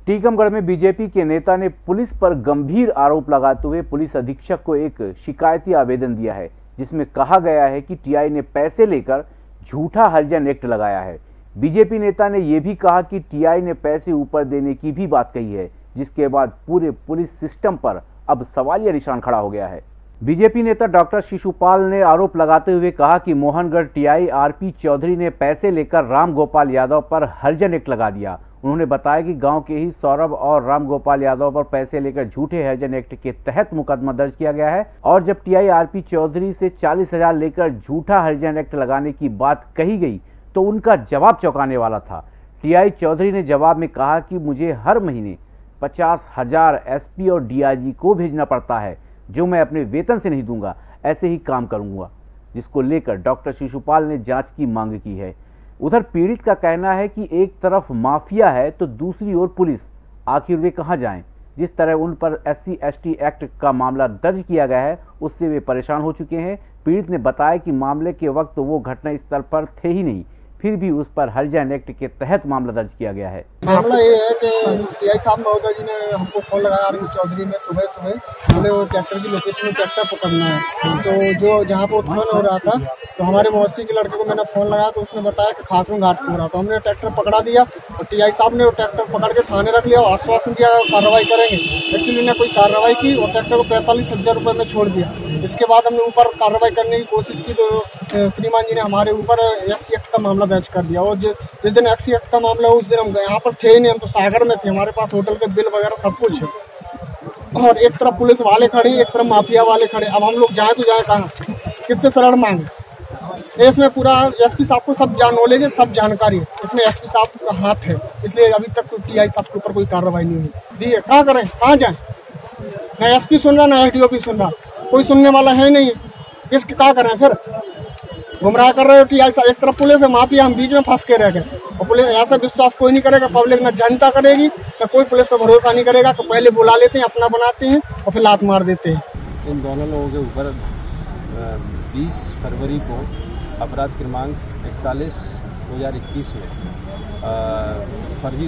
टीकमगढ़ में बीजेपी के नेता ने पुलिस पर गंभीर आरोप लगाते हुए पुलिस अधीक्षक को एक शिकायती आवेदन दिया है, जिसमें कहा गया है कि टीआई ने पैसे लेकर झूठा हरिजन एक्ट लगाया है। बीजेपी नेता ने यह भी कहा कि टीआई ने पैसे ऊपर देने की भी बात कही है, जिसके बाद पूरे पुलिस सिस्टम पर अब सवालिया निशान खड़ा हो गया है। बीजेपी नेता डॉक्टर शिशुपाल ने आरोप लगाते हुए कहा कि मोहनगढ़ टीआई आरपी चौधरी ने पैसे लेकर राम गोपाल यादव पर हरिजन एक्ट लगा दिया। उन्होंने बताया कि गांव के ही सौरभ और राम गोपाल यादव पर पैसे लेकर झूठे हरिजन एक्ट के तहत मुकदमा दर्ज किया गया है और जब टीआई आरपी चौधरी से 40,000 लेकर झूठा हरिजन एक्ट लगाने की बात कही गई तो उनका जवाब चौंकाने वाला था। टीआई चौधरी ने जवाब में कहा कि मुझे हर महीने 50,000 एसपी और डीआईजी को भेजना पड़ता है, जो मैं अपने वेतन से नहीं दूंगा, ऐसे ही काम करूंगा, जिसको लेकर डॉक्टर शिशुपाल ने जांच की मांग की है। उधर पीड़ित का कहना है कि एक तरफ माफिया है तो दूसरी ओर पुलिस, आखिर वे कहां जाएं? जिस तरह उन पर SC ST एक्ट का मामला दर्ज किया गया है उससे वे परेशान हो चुके हैं। पीड़ित ने बताया कि मामले के वक्त वो घटना स्थल पर थे ही नहीं, फिर भी उस पर हरिजन एक्ट के तहत मामला दर्ज किया गया है। मामला ये है कि टीआई साहब महोदय जी ने हमको फोन लगाया आरपी चौधरी ने सुबह बोले वो ट्रैक्टर की लोकेशन में ट्रैक्टर पकड़ना है। तो जो जहाँ पे उत्खनन हो रहा था तो हमारे मौसी के लड़के को मैंने फोन लगाया तो उसने बताया कि खातून घाट पे हो रहा था। हमने ट्रैक्टर पकड़ा दिया और टीआई साहब ने वो ट्रैक्टर पकड़ के थाने रख लिया और आश्वासन दिया कार्रवाई करेंगे। एक्चुअली ने कोई कार्रवाई की और ट्रैक्टर को 45,000 रुपये में छोड़ दिया। इसके बाद हमने ऊपर कार्रवाई करने की कोशिश की तो श्रीमान जी ने हमारे ऊपर SC एक्ट का मामला दर्ज कर दिया और जिस दिन SC एक्ट का मामला उस दिन हम यहाँ पर थे ही नहीं, हम तो सागर में थे, हमारे पास होटल के बिल वगैरह सब कुछ है और एक तरफ पुलिस वाले खड़े, एक तरफ माफिया वाले खड़े। अब हम लोग जाए तो जाए कहाँ, किससे शरण मांगे? इसमें पूरा SP साहब को सब नॉलेज है, सब जानकारी है, इसमें SP साहब का हाथ है, इसलिए अभी तक टीआई साहब के ऊपर कोई कार्रवाई नहीं हुई। दी है कहाँ करें, कहाँ जाए? न SP सुन रहा, न SDO सुन रहा, कोई सुनने वाला है नहीं। किसके क्या करें? फिर गुमराह कर रहे हो टीआई साहब। एक तरफ पुलिस है, माफिया, हम बीच में फंस के रह गए और पुलिस ऐसा विश्वास कोई नहीं करेगा। पब्लिक न जनता करेगी न कोई पुलिस पर भरोसा नहीं करेगा। तो पहले बुला लेते हैं, अपना बनाते हैं और फिर लात मार देते हैं। इन दोनों लोगों के ऊपर 20 फरवरी को अपराध क्रमांक 41/2021 में फर्जी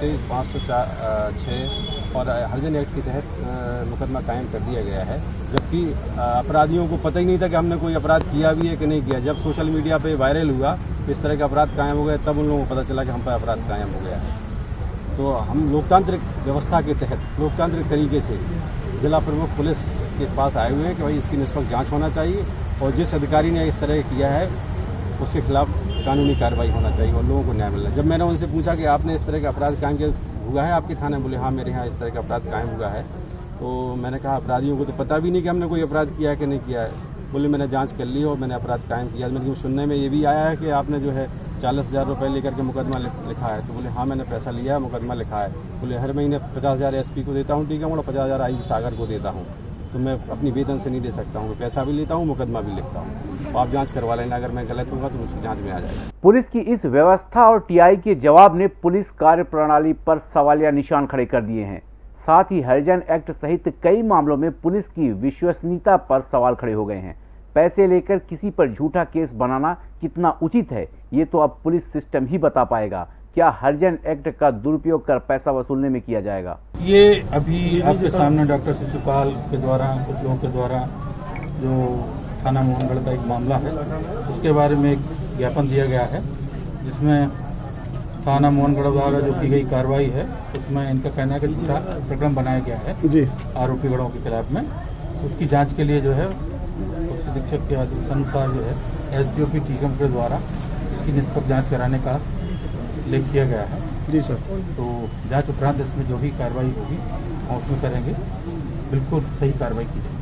323/506 और हरिजन एक्ट के तहत मुकदमा कायम कर दिया गया है, जबकि अपराधियों को पता ही नहीं था कि हमने कोई अपराध किया भी है कि नहीं किया। जब सोशल मीडिया पे वायरल हुआ इस तरह का अपराध कायम हो गया, तब उन लोगों को पता चला कि हम पर अपराध कायम हो गया है। तो हम लोकतांत्रिक व्यवस्था के तहत लोकतांत्रिक तरीके से जिला प्रमुख पुलिस के पास आए हुए हैं कि भाई इसकी निष्पक्ष जाँच होना चाहिए और जिस अधिकारी ने इस तरह किया है उसके खिलाफ कानूनी कार्रवाई होना चाहिए और लोगों को न्याय मिलना। जब मैंने उनसे पूछा कि आपने इस तरह का अपराध कायम हुआ है आपके थाने, बोले हाँ मेरे यहाँ इस तरह का अपराध कायम हुआ है। तो मैंने कहा अपराधियों को तो पता भी नहीं कि हमने कोई अपराध किया है कि नहीं किया है। बोले मैंने जांच कर ली और मैंने अपराध कायम किया। मैंने सुनने में ये भी आया है कि आपने जो है 40,000 रुपये लेकर के मुकदमा लिखा है। तो बोले हाँ मैंने पैसा लिया है, मुकदमा लिखा है। बोले हर महीने 50,000 SP को देता हूँ टीकमगढ़ और 50,000 IG सागर को देता हूँ, तो मैं अपनी वेतन से नहीं दे सकता हूँ, पैसा भी लेता हूँ, मुकदमा भी लिखता हूँ। तो आप जांच करवा लेना, अगर मैं गलत होगा तो उसकी जांच में आ जाएगा। पुलिस की इस व्यवस्था और टीआई के जवाब ने पुलिस कार्य प्रणाली पर सवालिया निशान खड़े कर दिए हैं। साथ ही हरिजन एक्ट सहित कई मामलों में पुलिस की विश्वसनीयता पर सवाल खड़े हो गए हैं। पैसे लेकर किसी पर झूठा केस बनाना कितना उचित है, ये तो अब पुलिस सिस्टम ही बता पाएगा। क्या हरिजन एक्ट का दुरुपयोग कर पैसा वसूलने में किया जाएगा? ये अभी आपके सामने डॉक्टर शिशुपाल के द्वारा, कुछ लोगों के द्वारा जो थाना मोहनगढ़ का एक मामला है उसके बारे में एक ज्ञापन दिया गया है, जिसमें थाना मोहनगढ़ द्वारा जो की गई कार्रवाई है उसमें इनका कहना है कि झूठा प्रकरण बनाया गया है जी आरोपी गणों के खिलाफ में। उसकी जांच के लिए जो है पुलिस अधीक्षक के आदेशानुसार जो है SDOP टीकमगढ़ के द्वारा इसकी निष्पक्ष जाँच कराने का लेख किया गया है जी सर। तो जांच उपरांत इसमें जो भी कार्रवाई होगी हम उसमें करेंगे, बिल्कुल सही कार्रवाई की जाएगी।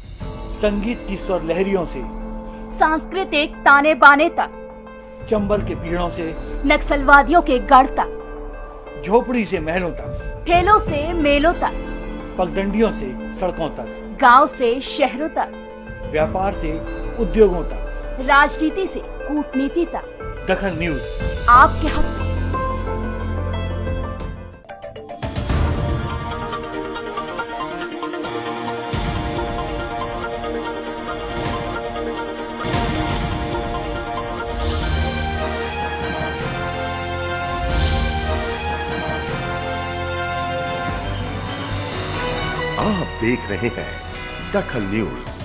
संगीत की स्वर लहरियों से सांस्कृतिक ताने बाने तक, चंबल के पीड़ों से नक्सलवादियों के गढ़ तक, झोपड़ी से महलों तक, ठेलों से मेलों तक, पगडंडियों से सड़कों तक, गांव से शहरों तक, व्यापार से उद्योगों तक, राजनीति से कूटनीति तक, दखल न्यूज आपके हक में। आप देख रहे हैं दखल न्यूज।